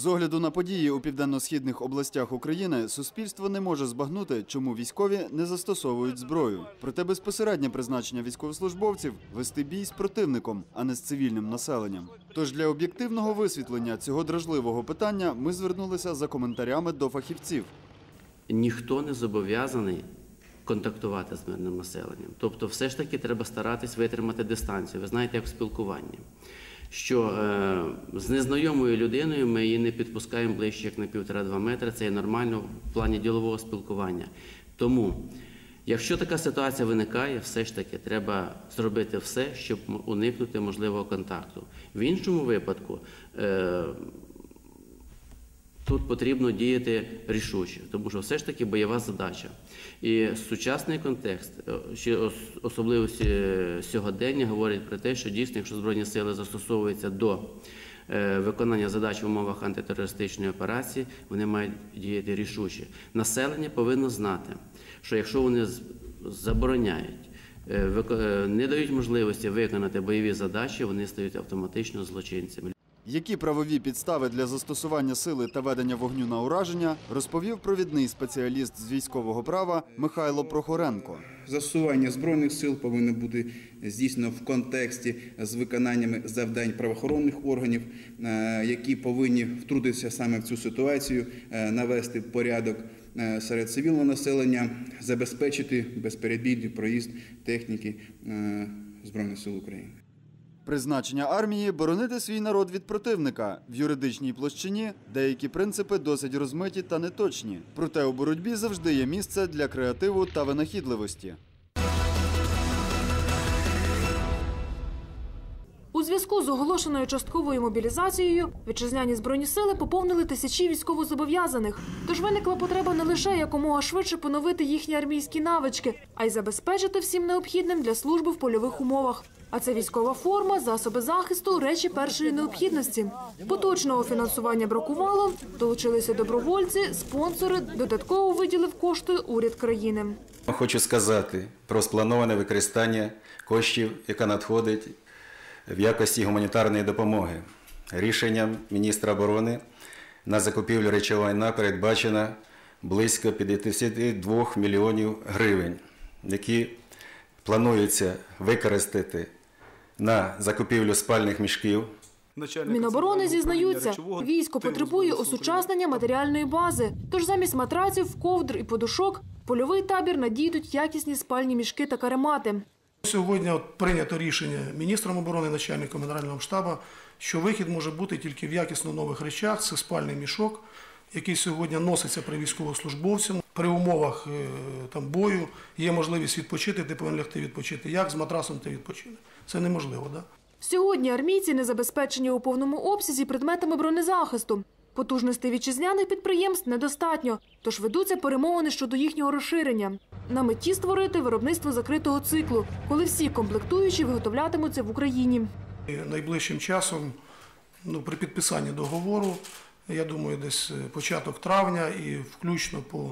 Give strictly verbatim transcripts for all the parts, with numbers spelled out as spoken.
З огляду на події у південно-східних областях України суспільство не може збагнути, чому військові не застосовують зброю. Проте безпосереднє призначення військовослужбовців – вести бій з противником, а не з цивільним населенням. Тож для об'єктивного висвітлення цього дражливого питання ми звернулися за коментарями до фахівців. Ніхто не зобов'язаний контактувати з мирним населенням. Тобто все ж таки треба старатись витримати дистанцію. Ви знаєте, як в спілкуванні. Що е, з незнайомою людиною ми її не підпускаємо ближче, як на півтора-два метри. Це є нормально в плані ділового спілкування. Тому, якщо така ситуація виникає, все ж таки треба зробити все, щоб уникнути можливого контакту. В іншому випадку, е, тут потрібно діяти рішуче, тому що все ж таки бойова задача. І сучасний контекст, особливості сьогодення, говорить про те, що дійсно, якщо Збройні сили застосовуються до виконання задач в умовах антитерористичної операції, вони мають діяти рішуче. Населення повинно знати, що якщо вони забороняють, не дають можливості виконати бойові задачі, вони стають автоматично злочинцями. Які правові підстави для застосування сили та ведення вогню на ураження, розповів провідний спеціаліст з військового права Михайло Прохоренко. Застосування Збройних сил повинно бути здійснено в контексті з виконаннями завдань правоохоронних органів, які повинні втрутитися саме в цю ситуацію, навести порядок серед цивільного населення, забезпечити безперебійний проїзд техніки Збройних сил України. Призначення армії – боронити свій народ від противника. В юридичній площині деякі принципи досить розмиті та неточні. Проте у боротьбі завжди є місце для креативу та винахідливості. У зв'язку з оголошеною частковою мобілізацією вітчизняні Збройні сили поповнили тисячі військовозобов'язаних. Тож виникла потреба не лише якомога швидше поновити їхні армійські навички, а й забезпечити всім необхідним для служби в польових умовах. А це військова форма, засоби захисту, речі першої необхідності. Поточного фінансування бракувало, долучилися добровольці, спонсори, додатково виділив кошти уряд країни. Хочу сказати про сплановане використання коштів, яка надходить в якості гуманітарної допомоги. Рішенням міністра оборони на закупівлю речового майна передбачено близько п'ятдесят два мільйонів гривень, які планується використати на закупівлю спальних мішків. Міноборони зізнаються, військо потребує осучаснення матеріальної бази. Тож замість матраців, ковдр і подушок в польовий табір надійдуть якісні спальні мішки та каремати. Сьогодні от прийнято рішення міністром оборони, начальником Генерального штабу, що вихід може бути тільки в якісно нових речах. Це спальний мішок, який сьогодні носиться при військовослужбовцях. При умовах там, бою є можливість відпочити, ти повинен лягти відпочити. Як з матрасом ти відпочинеш? Це неможливо, так? Сьогодні армійці не забезпечені у повному обсязі предметами бронезахисту. Потужностей вітчизняних підприємств недостатньо, тож ведуться перемовини щодо їхнього розширення. На меті створити виробництво закритого циклу, коли всі комплектуючі виготовлятимуться в Україні. Найближчим часом, ну, при підписанні договору, я думаю, десь початок травня і включно по,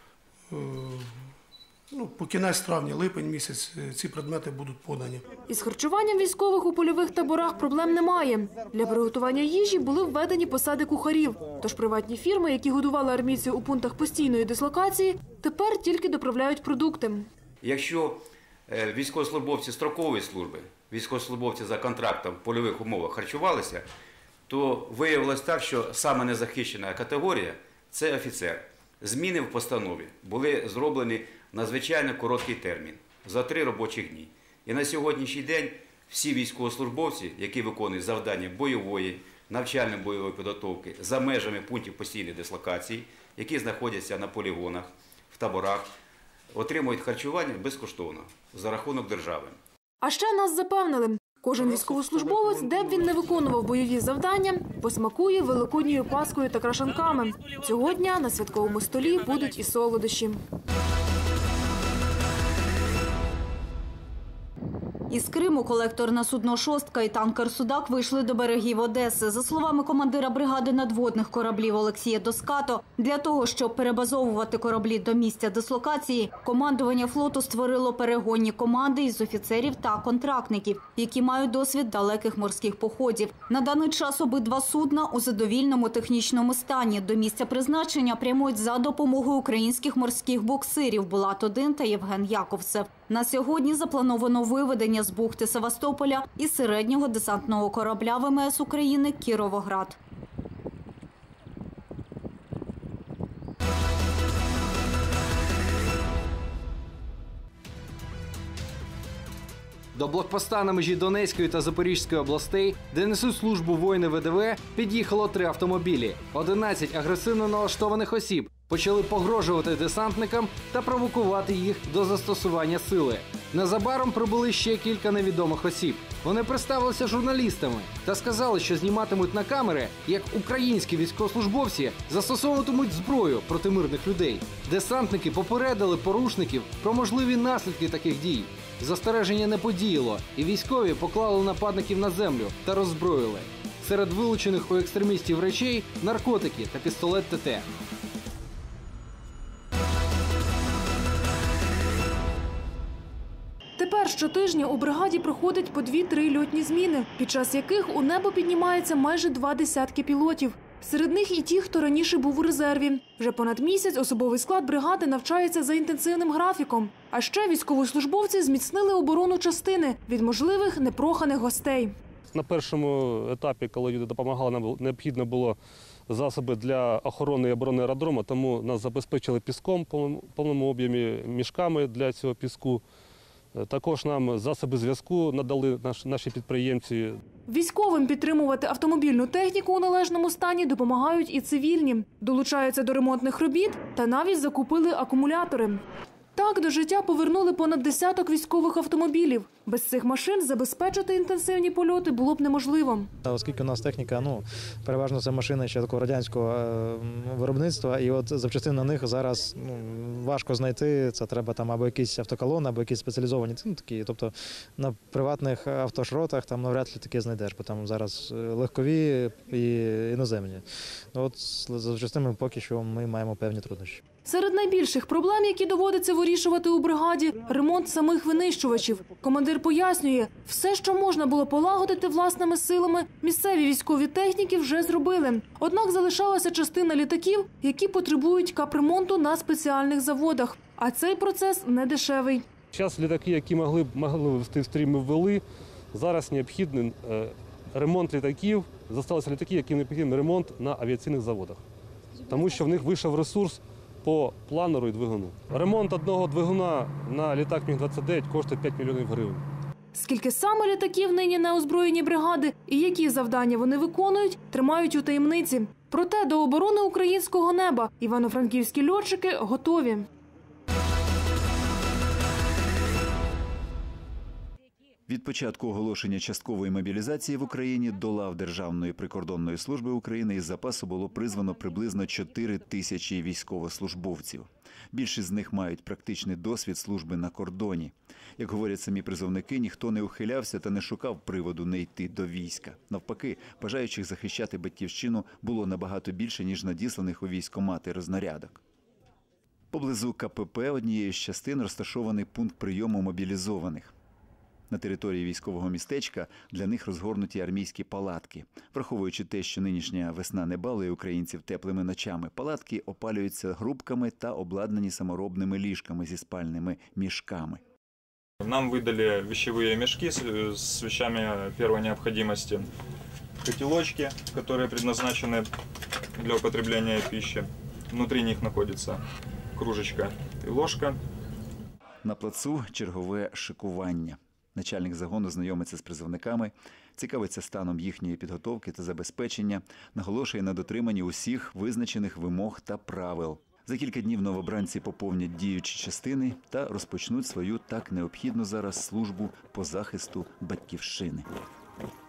ну, по кінець травня, липень місяць ці предмети будуть подані. Із харчуванням військових у польових таборах проблем немає. Для приготування їжі були введені посади кухарів. Тож приватні фірми, які годували армійців у пунктах постійної дислокації, тепер тільки доправляють продукти. Якщо військовослужбовці строкової служби, військовослужбовці за контрактом в польових умовах харчувалися, то виявилось так, що саме незахищена категорія – це офіцер. Зміни в постанові були зроблені в надзвичайно короткий термін – за три робочих дні. І на сьогоднішній день всі військовослужбовці, які виконують завдання бойової, навчально-бойової підготовки за межами пунктів постійної дислокації, які знаходяться на полігонах, в таборах, отримують харчування безкоштовно за рахунок держави. А ще нас запевнили, кожен військовослужбовець, де б він не виконував бойові завдання, посмакує великодньою паскою та крашанками. Цього дня на святковому столі будуть і солодощі. Із Криму колекторне судно «Шостка» і танкер «Судак» вийшли до берегів Одеси. За словами командира бригади надводних кораблів Олексія Доскато, для того, щоб перебазовувати кораблі до місця дислокації, командування флоту створило перегонні команди із офіцерів та контрактників, які мають досвід далеких морських походів. На даний час обидва судна у задовільному технічному стані. До місця призначення прямують за допомогою українських морських буксирів Булат один та Євген Яковцев. На сьогодні заплановано виведення з бухти Севастополя і середнього десантного корабля В М С України «Кіровоград». До блокпоста на межі Донецької та Запорізької областей, де несуть службу воїни В Д В, під'їхало три автомобілі. одинадцять агресивно налаштованих осіб почали погрожувати десантникам та провокувати їх до застосування сили. Незабаром прибули ще кілька невідомих осіб. Вони представилися журналістами та сказали, що зніматимуть на камери, як українські військовослужбовці застосовуватимуть зброю проти мирних людей. Десантники попередили порушників про можливі наслідки таких дій. Застереження не подіяло, і військові поклали нападників на землю та роззброїли. Серед вилучених у екстремістів речей – наркотики та пістолет Т Т. Тепер щотижня у бригаді проходить по дві-три льотні зміни, під час яких у небо піднімається майже два десятки пілотів. Серед них і ті, хто раніше був у резерві. Вже понад місяць особовий склад бригади навчається за інтенсивним графіком. А ще військовослужбовці зміцнили оборону частини від можливих непроханих гостей. На першому етапі, коли люди допомагали, нам необхідно було засоби для охорони і оборони аеродрому, тому нас забезпечили піском в повному об'ємі, мішками для цього піску. Також нам засоби зв'язку надали наші підприємці. Військовим підтримувати автомобільну техніку у належному стані допомагають і цивільні. Долучаються до ремонтних робіт та навіть закупили акумулятори. Так, до життя повернули понад десяток військових автомобілів. Без цих машин забезпечити інтенсивні польоти було б неможливо. Оскільки у нас техніка, ну, переважно це машини ще такого радянського виробництва, і от запчастин на них зараз ну, важко знайти. Це треба там або якийсь автоколон, або якісь спеціалізовані, ну, такі. Тобто на приватних автошротах там навряд ли таке знайдеш, бо там зараз легкові і іноземні. От з запчастинами поки що ми маємо певні труднощі. Серед найбільших проблем, які доводиться вирішувати у бригаді – ремонт самих винищувачів. Командир пояснює, все, що можна було полагодити власними силами, місцеві військові техніки вже зробили. Однак залишалася частина літаків, які потребують капремонту на спеціальних заводах. А цей процес не дешевий. Зараз літаки, які могли, могли ввести в стрій, ми ввели. Зараз необхідний е, ремонт літаків. Залишилися літаки, які необхідний ремонт на авіаційних заводах. Тому що в них вийшов ресурс по планеру і двигуну. Ремонт одного двигуна на літак Міг двадцять дев'ять коштує п'ять мільйонів гривень. Скільки саме літаків нині на озброєнні бригади і які завдання вони виконують, тримають у таємниці. Проте до оборони українського неба івано-франківські льотчики готові. Від початку оголошення часткової мобілізації в Україні до лав Державної прикордонної служби України із запасу було призвано приблизно чотири тисячі військовослужбовців. Більшість з них мають практичний досвід служби на кордоні. Як говорять самі призовники, ніхто не ухилявся та не шукав приводу не йти до війська. Навпаки, бажаючих захищати батьківщину було набагато більше, ніж надісланих у військкомати рознарядок. Поблизу К П П однієї з частин розташований пункт прийому мобілізованих. На території військового містечка для них розгорнуті армійські палатки. Враховуючи те, що нинішня весна не балує українців теплими ночами, палатки опалюються грубками та обладнані саморобними ліжками зі спальними мішками. Нам выдали вещевые мешки с вещами первой необходимости, котелочки, которые предназначены для употребления пищи. Внутри них находится кружечка и ложка. На плацу чергове шикування. Начальник загону знайомиться з призовниками, цікавиться станом їхньої підготовки та забезпечення, наголошує на дотриманні усіх визначених вимог та правил. За кілька днів новобранці поповнять діючі частини та розпочнуть свою так необхідну зараз службу по захисту батьківщини.